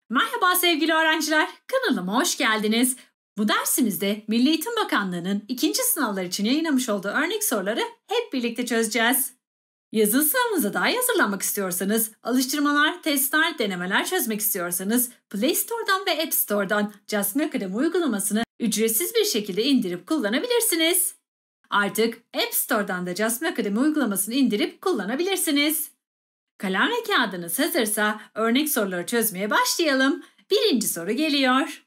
Merhaba sevgili öğrenciler, kanalıma hoş geldiniz. Bu dersimizde Milli Eğitim Bakanlığı'nın ikinci sınavlar için yayınlamış olduğu örnek soruları hep birlikte çözeceğiz. Yazılı sınavınıza daha iyi hazırlanmak istiyorsanız, alıştırmalar, testler, denemeler çözmek istiyorsanız Play Store'dan ve App Store'dan Just Academy uygulamasını ücretsiz bir şekilde indirip kullanabilirsiniz. Artık App Store'dan da Just Academy uygulamasını indirip kullanabilirsiniz. Kalem ve kağıdınız hazırsa örnek soruları çözmeye başlayalım. Birinci soru geliyor.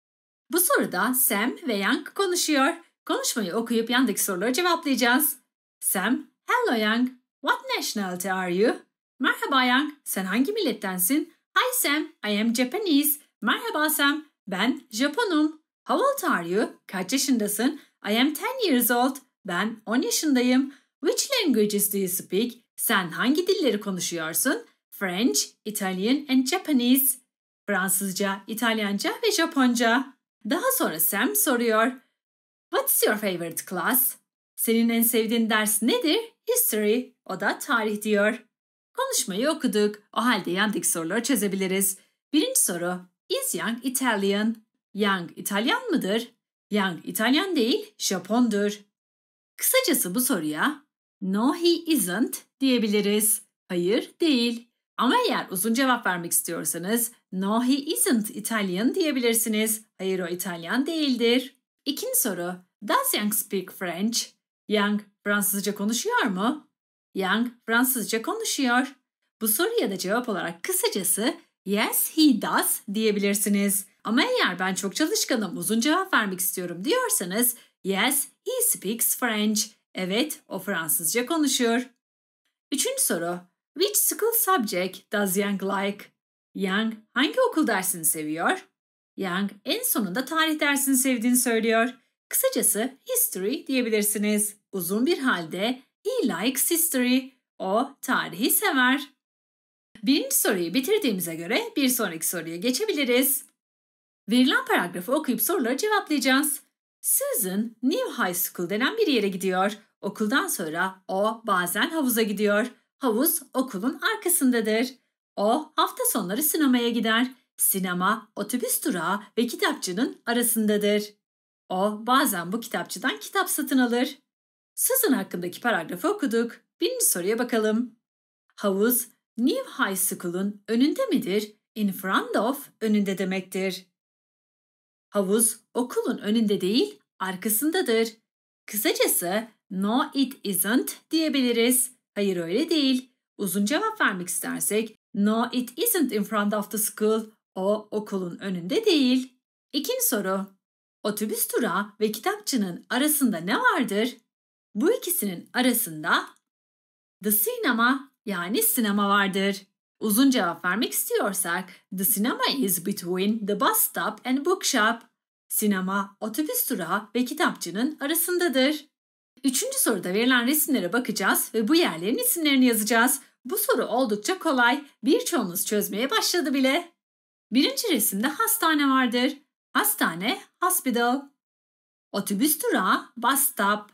Bu soruda Sam ve Young konuşuyor. Konuşmayı okuyup yandaki soruları cevaplayacağız. Sam, hello Young, what nationality are you? Merhaba Young, sen hangi millettensin? Hi Sam, I am Japanese. Merhaba Sam, ben Japonum. How old are you? Kaç yaşındasın? I am 10 years old. Ben 10 yaşındayım. Which languages do you speak? Sen hangi dilleri konuşuyorsun? French, Italian and Japanese. Fransızca, İtalyanca ve Japonca. Daha sonra Sam soruyor. What's your favorite class? Senin en sevdiğin ders nedir? History. O da tarih diyor. Konuşmayı okuduk. O halde yandaki soruları çözebiliriz. Birinci soru. Is Young Italian? Young İtalyan mıdır? Young İtalyan değil, Japondur. Kısacası bu soruya no he isn't diyebiliriz. Hayır değil. Ama eğer uzun cevap vermek istiyorsanız no he isn't Italian diyebilirsiniz. Hayır o İtalyan değildir. İkinci soru. Does Young speak French? Young Fransızca konuşuyor mu? Young Fransızca konuşuyor. Bu soruya da cevap olarak kısacası yes he does diyebilirsiniz. Ama eğer ben çok çalışkanım uzun cevap vermek istiyorum diyorsanız yes he speaks French. Evet o Fransızca konuşuyor. Üçüncü soru. Which school subject does Young like? Young hangi okul dersini seviyor? Young en sonunda tarih dersini sevdiğini söylüyor. Kısacası history diyebilirsiniz. Uzun bir halde he likes history. O tarihi sever. Birinci soruyu bitirdiğimize göre bir sonraki soruya geçebiliriz. Verilen paragrafı okuyup soruları cevaplayacağız. Susan New High School denen bir yere gidiyor. Okuldan sonra o bazen havuza gidiyor. Havuz okulun arkasındadır. O hafta sonları sinemaya gider. Sinema otobüs durağı ve kitapçının arasındadır. O bazen bu kitapçıdan kitap satın alır. Susan hakkındaki paragrafı okuduk. Birinci soruya bakalım. Havuz New High School'un önünde midir? In front of önünde demektir. Havuz okulun önünde değil, arkasındadır. Kısacası no it isn't diyebiliriz. Hayır öyle değil. Uzun cevap vermek istersek no it isn't in front of the school. O okulun önünde değil. İkinci soru. Otobüs durağı ve kitapçının arasında ne vardır? Bu ikisinin arasında the cinema yani sinema vardır. Uzun cevap vermek istiyorsak the cinema is between the bus stop and bookshop. Sinema, otobüs durağı ve kitapçının arasındadır. Üçüncü soruda verilen resimlere bakacağız ve bu yerlerin isimlerini yazacağız. Bu soru oldukça kolay. Birçoğunuz çözmeye başladı bile. Birinci resimde hastane vardır. Hastane, hospital. Otobüs durağı, bus stop.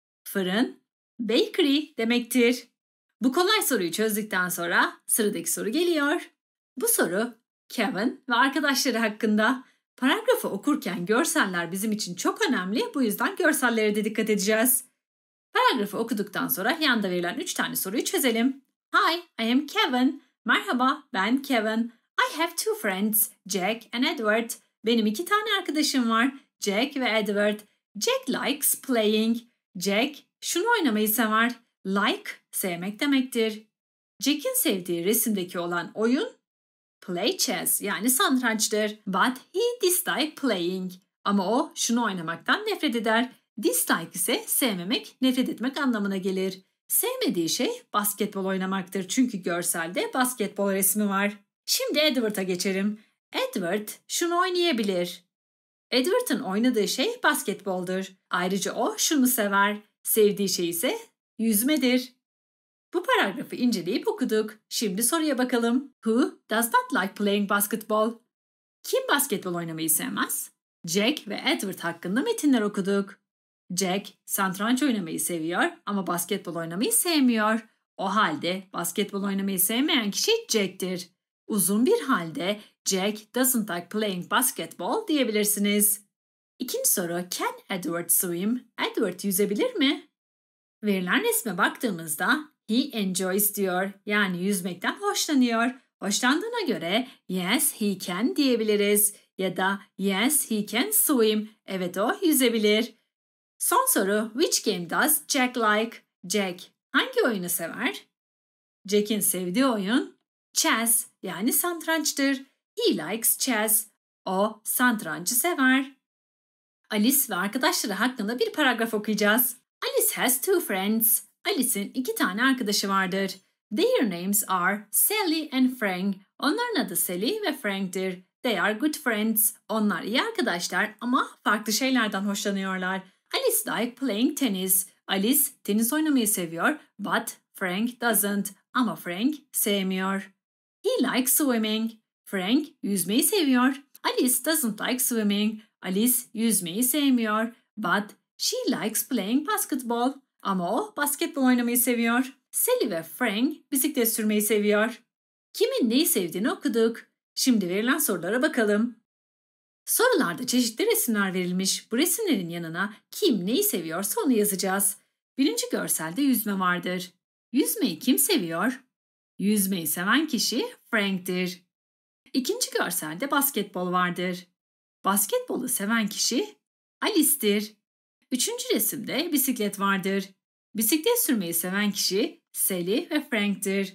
Fırın, bakery demektir. Bu kolay soruyu çözdükten sonra sıradaki soru geliyor. Bu soru Kevin ve arkadaşları hakkında. Paragrafı okurken görseller bizim için çok önemli. Bu yüzden görsellere de dikkat edeceğiz. Paragrafı okuduktan sonra yanda verilen 3 tane soruyu çözelim. Hi, I am Kevin. Merhaba, ben Kevin. I have two friends, Jack and Edward. Benim 2 tane arkadaşım var, Jack ve Edward. Jack likes playing. Jack şunu oynamayı sever. Like, sevmek demektir. Jack'in sevdiği resimdeki olan oyun play chess yani satrançtır. But he dislike playing. Ama o şunu oynamaktan nefret eder. Dislike ise sevmemek, nefret etmek anlamına gelir. Sevmediği şey basketbol oynamaktır. Çünkü görselde basketbol resmi var. Şimdi Edward'a geçelim. Edward şunu oynayabilir. Edward'ın oynadığı şey basketboldur. Ayrıca o şunu sever. Sevdiği şey ise yüzmedir. Bu paragrafı inceleyip okuduk. Şimdi soruya bakalım. Who does not like playing basketball? Kim basketbol oynamayı sevmez? Jack ve Edward hakkında metinler okuduk. Jack satranç oynamayı seviyor ama basketbol oynamayı sevmiyor. O halde basketbol oynamayı sevmeyen kişi Jack'tir. Uzun bir halde Jack doesn't like playing basketball diyebilirsiniz. İkinci soru, can Edward swim? Edward yüzebilir mi? Verilen resme baktığımızda he enjoys diyor. Yani yüzmekten hoşlanıyor. Hoşlandığına göre yes he can diyebiliriz. Ya da yes he can swim. Evet o yüzebilir. Son soru, which game does Jack like? Jack hangi oyunu sever? Jack'in sevdiği oyun chess yani satrançtır. He likes chess. O satrançı sever. Alice ve arkadaşları hakkında bir paragraf okuyacağız. Alice has two friends. Alice'in iki tane arkadaşı vardır. Their names are Sally and Frank. Onların adı Sally ve Frank'tir. They are good friends. Onlar iyi arkadaşlar ama farklı şeylerden hoşlanıyorlar. Alice like playing tennis. Alice tenis oynamayı seviyor, but Frank doesn't. Ama Frank sevmiyor. He likes swimming. Frank yüzmeyi seviyor. Alice doesn't like swimming. Alice yüzmeyi sevmiyor. But she likes playing basketball. Ama o basketbol oynamayı seviyor. Sally ve Frank bisiklet sürmeyi seviyor. Kimin neyi sevdiğini okuduk. Şimdi verilen sorulara bakalım. Sorularda çeşitli resimler verilmiş. Bu resimlerin yanına kim neyi seviyorsa onu yazacağız. Birinci görselde yüzme vardır. Yüzmeyi kim seviyor? Yüzmeyi seven kişi Frank'tir. İkinci görselde basketbol vardır. Basketbolu seven kişi Alice'tir. Üçüncü resimde bisiklet vardır. Bisiklet sürmeyi seven kişi Sally ve Frank'tir.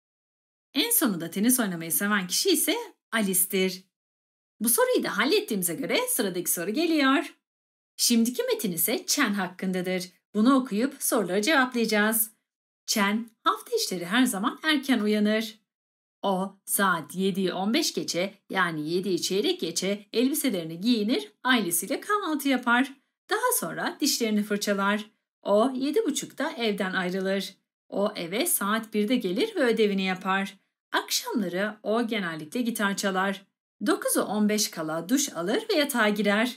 En sonunda tenis oynamayı seven kişi ise Alice'tir. Bu soruyu da hallettiğimize göre sıradaki soru geliyor. Şimdiki metin ise Chen hakkındadır. Bunu okuyup soruları cevaplayacağız. Chen hafta içleri her zaman erken uyanır. O saat 7'yi 15 geçe yani 7'yi çeyrek geçe elbiselerini giyinir, ailesiyle kahvaltı yapar. Daha sonra dişlerini fırçalar. O 7.30'da evden ayrılır. O eve saat 1'de gelir ve ödevini yapar. Akşamları o genellikle gitar çalar. 9'u 15 kala duş alır ve yatağa girer.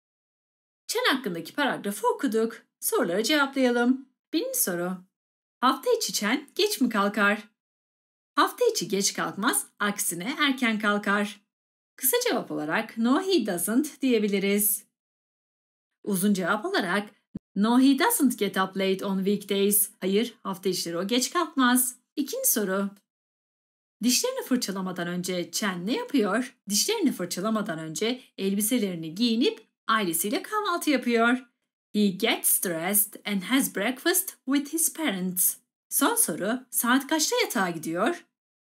Chen hakkındaki paragrafı okuduk. Soruları cevaplayalım. Birinci soru. Hafta içi Chen geç mi kalkar? Hafta içi geç kalkmaz, aksine erken kalkar. Kısa cevap olarak no he doesn't diyebiliriz. Uzun cevap olarak no he doesn't get up late on weekdays. Hayır, hafta içleri o geç kalkmaz. İkinci soru. Dişlerini fırçalamadan önce Chen ne yapıyor? Dişlerini fırçalamadan önce elbiselerini giyinip ailesiyle kahvaltı yapıyor. He gets dressed and has breakfast with his parents. Son soru, saat kaçta yatağa gidiyor?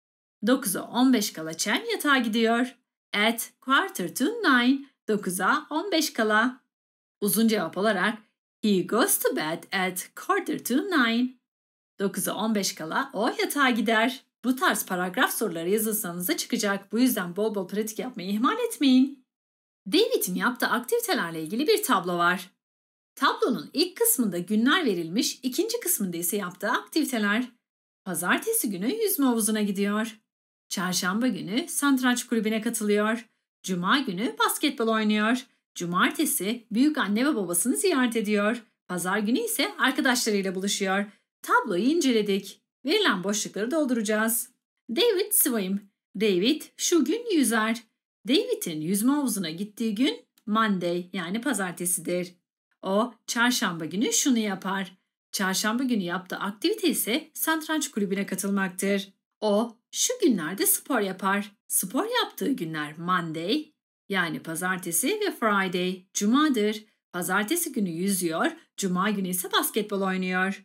9'a 15 kala Chen yatağa gidiyor. At 8:45, 9'a 15 kala. Uzun cevap olarak he goes to bed at 8:45. 9'a 15 kala o yatağa gider. Bu tarz paragraf soruları yazılsanıza çıkacak. Bu yüzden bol bol pratik yapmayı ihmal etmeyin. David'in yaptığı aktivitelerle ilgili bir tablo var. Tablonun ilk kısmında günler verilmiş, ikinci kısmında ise yaptığı aktiviteler. Pazartesi günü yüzme havuzuna gidiyor. Çarşamba günü satranç kulübüne katılıyor. Cuma günü basketbol oynuyor. Cumartesi büyük anne ve babasını ziyaret ediyor. Pazar günü ise arkadaşlarıyla buluşuyor. Tabloyu inceledik. Verilen boşlukları dolduracağız. David swim. David şu gün yüzer. David'in yüzme havuzuna gittiği gün Monday yani pazartesidir. O çarşamba günü şunu yapar. Çarşamba günü yaptığı aktivite ise satranç kulübüne katılmaktır. O şu günlerde spor yapar. Spor yaptığı günler Monday yani pazartesi ve Friday, cumadır. Pazartesi günü yüzüyor, cuma günü ise basketbol oynuyor.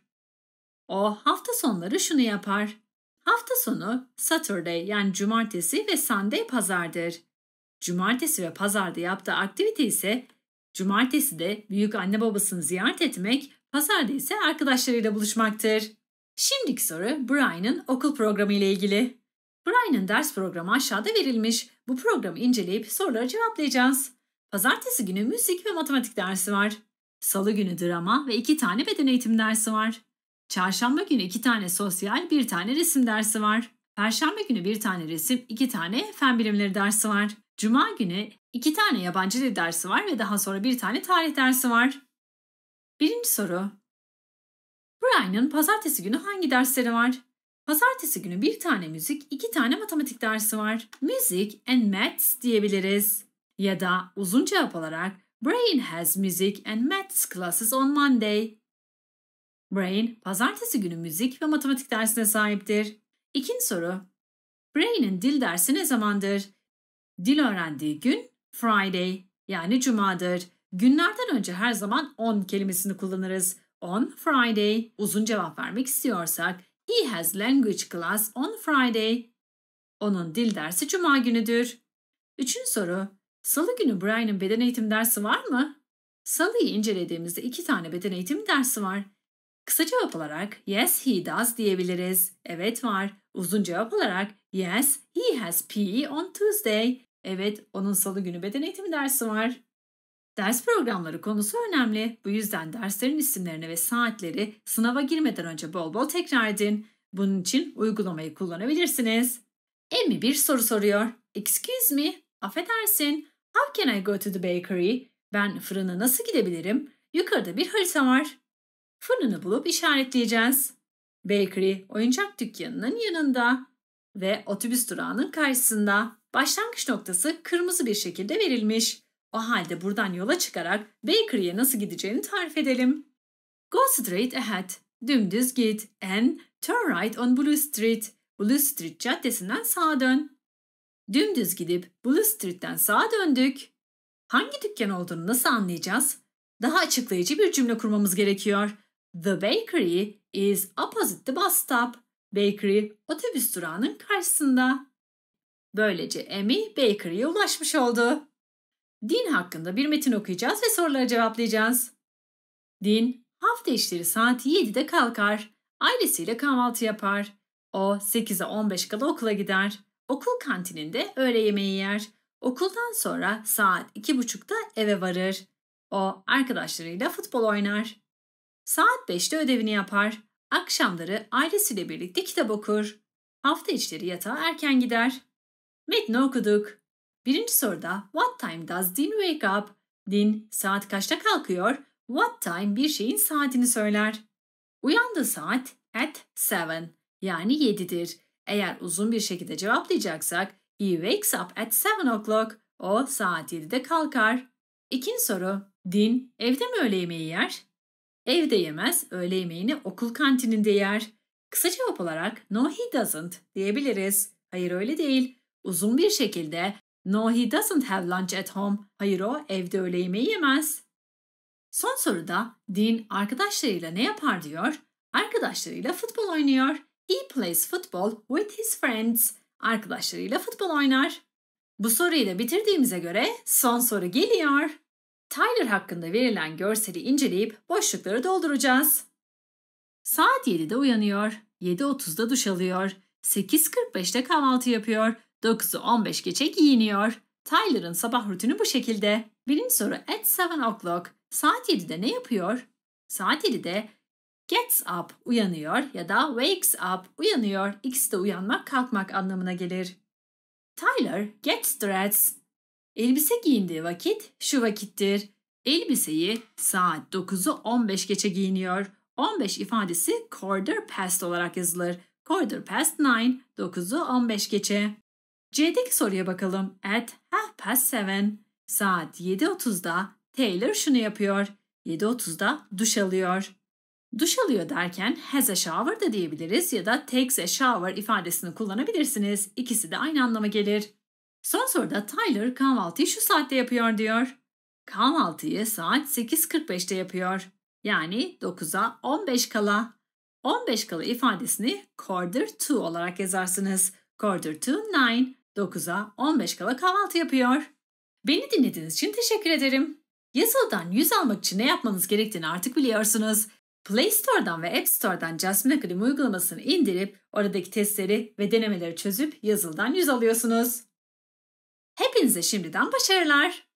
O hafta sonları şunu yapar. Hafta sonu Saturday yani cumartesi ve Sunday pazardır. Cumartesi ve pazarda yaptığı aktivite ise cumartesi de büyük anne babasını ziyaret etmek, pazarda ise arkadaşlarıyla buluşmaktır. Şimdiki soru Brian'ın okul programı ile ilgili. Brian'ın ders programı aşağıda verilmiş. Bu programı inceleyip soruları cevaplayacağız. Pazartesi günü müzik ve matematik dersi var. Salı günü drama ve 2 tane beden eğitimi dersi var. Çarşamba günü 2 tane sosyal, 1 tane resim dersi var. Perşembe günü 1 tane resim, 2 tane fen bilimleri dersi var. Cuma günü 2 tane yabancı dil dersi var ve daha sonra 1 tane tarih dersi var. Birinci soru. Brian'ın pazartesi günü hangi dersleri var? Pazartesi günü bir tane müzik, 2 tane matematik dersi var. Music and Maths diyebiliriz. Ya da uzun cevap olarak Brain has music and maths classes on Monday. Brain, pazartesi günü müzik ve matematik dersine sahiptir. İkinci soru. Brain'in dil dersi ne zamandır? Dil öğrendiği gün Friday, yani cumadır. Günlerden önce her zaman on kelimesini kullanırız. On Friday. Uzun cevap vermek istiyorsak he has language class on Friday. Onun dil dersi cuma günüdür. Üçüncü soru. Salı günü Brian'ın beden eğitim dersi var mı? Salı'yı incelediğimizde 2 tane beden eğitim dersi var. Kısa cevap olarak yes he does diyebiliriz. Evet var. Uzun cevap olarak yes he has PE on Tuesday. Evet, onun salı günü beden eğitimi dersi var. Ders programları konusu önemli. Bu yüzden derslerin isimlerini ve saatleri sınava girmeden önce bol bol tekrar edin. Bunun için uygulamayı kullanabilirsiniz. Emmi bir soru soruyor. Excuse me, affedersin. How can I go to the bakery? Ben fırına nasıl gidebilirim? Yukarıda bir harita var. Fırını bulup işaretleyeceğiz. Bakery, oyuncak dükkanının yanında ve otobüs durağının karşısında. Başlangıç noktası kırmızı bir şekilde verilmiş. O halde buradan yola çıkarak bakery'e nasıl gideceğini tarif edelim. Go straight ahead. Dümdüz git. And turn right on Blue Street. Blue Street caddesinden sağa dön. Dümdüz gidip Blue Street'ten sağa döndük. Hangi dükkan olduğunu nasıl anlayacağız? Daha açıklayıcı bir cümle kurmamız gerekiyor. The bakery is opposite the bus stop. Bakery otobüs durağının karşısında. Böylece Emmy bakery'e ulaşmış oldu. Dean hakkında bir metin okuyacağız ve soruları cevaplayacağız. Dean, hafta içleri saat 7'de kalkar. Ailesiyle kahvaltı yapar. O 8'e 15 kala okula gider. Okul kantininde öğle yemeği yer. Okuldan sonra saat 2.30'da eve varır. O arkadaşlarıyla futbol oynar. Saat 5'te ödevini yapar. Akşamları ailesiyle birlikte kitap okur. Hafta içleri yatağa erken gider. Metni okuduk. Birinci soruda what time does Dean wake up? Dean saat kaçta kalkıyor? What time bir şeyin saatini söyler. Uyandığı saat at 7 yani 7'dir. Eğer uzun bir şekilde cevaplayacaksak he wakes up at 7 o'clock. O saat 7'de kalkar. İkinci soru. Dean evde mi öğle yemeği yer? Evde yemez, öğle yemeğini okul kantininde yer. Kısa cevap olarak no he doesn't diyebiliriz. Hayır öyle değil. Uzun bir şekilde no he doesn't have lunch at home. Hayır o evde öğle yemeği yemez. Son soruda Dean arkadaşlarıyla ne yapar diyor. Arkadaşlarıyla futbol oynuyor. He plays football with his friends. Arkadaşlarıyla futbol oynar. Bu soruyu da bitirdiğimize göre son soru geliyor. Tyler hakkında verilen görseli inceleyip boşlukları dolduracağız. Saat 7'de uyanıyor. 7.30'da duş alıyor. 8.45'te kahvaltı yapıyor. 9'u 15 geçe giyiniyor. Tyler'ın sabah rutini bu şekilde. Birinci soru at 7 o'clock. Saat 7'de ne yapıyor? Saat 7'de gets up uyanıyor ya da wakes up uyanıyor. İkisi de uyanmak kalkmak anlamına gelir. Tyler gets dressed. Elbise giyindiği vakit şu vakittir. Elbiseyi saat 9'u 15 geçe giyiniyor. 15 ifadesi quarter past olarak yazılır. Quarter past 9, 9'u 15 geçe. C'deki soruya bakalım. At half past 7. Saat 7.30'da Taylor şunu yapıyor. 7.30'da duş alıyor. Duş alıyor derken has a shower da diyebiliriz ya da takes a shower ifadesini kullanabilirsiniz. İkisi de aynı anlama gelir. Son soruda Tyler kahvaltıyı şu saatte yapıyor diyor. Kahvaltıyı saat 8.45'te yapıyor. Yani 9'a 15 kala. 15 kala ifadesini quarter to olarak yazarsınız. Quarter to 9, 9'a 15 kala kahvaltı yapıyor. Beni dinlediğiniz için teşekkür ederim. Yazılıdan 100 almak için ne yapmanız gerektiğini artık biliyorsunuz. Play Store'dan ve App Store'dan Jasmine Academy uygulamasını indirip oradaki testleri ve denemeleri çözüp yazılıdan 100 alıyorsunuz. Hepinize şimdiden başarılar.